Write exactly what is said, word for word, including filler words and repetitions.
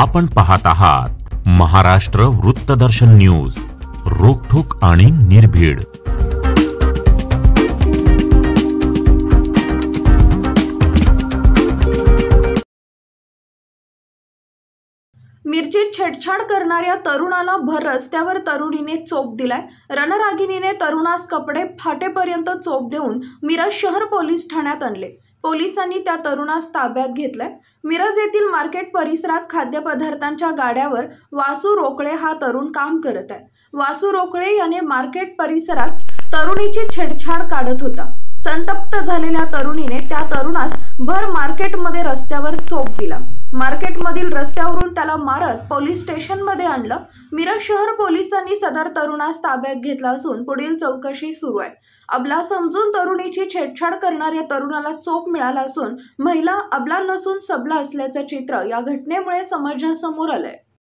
आपण पाहत आहात महाराष्ट्र वृत्तदर्शन न्यूज, रोखठोक आणि निर्भीड। मिरचीत छेडछाड करणाऱ्या तरुणाला भर रस्त्यावर तरुणीने चोप दिलाय। रणरागिणीने तरुणास कपडे फाटेपर्यंत चोप देऊन मिरज शहर पोलीस ठाण्यात आणले। पोलिसांनी त्या तरुणास ताब्यात घेतलंय। मिरज येथील मार्केट परिसरात खाद्यपदार्थांच्या गाड्यावर वासू रोकळे हा तरुण काम करत आहे। वासू रोकळे याने मार्केट परिसरात तरुणीची छेडछाड काढत होता। संतप्त झालेल्या तरुणीने त्या तरुणास भर मार्केटमध्ये रस्त्यावर चोप दिला। मार्केटमधील रस्त्यावरून त्याला मारत पोलीस स्टेशनमध्ये आणलं। मिरज शहर पोलिसांनी सदर तरुणास ताब्यात घेतला असून पुढील चौकशी सुरू आहे। अबला समजून तरुणीची छेडछाड करणाऱ्या तरुणाला चोप मिळाला असून महिला अबला नसून सबला असल्याचं चित्र या घटनेमुळे समाजासमोर आलंय।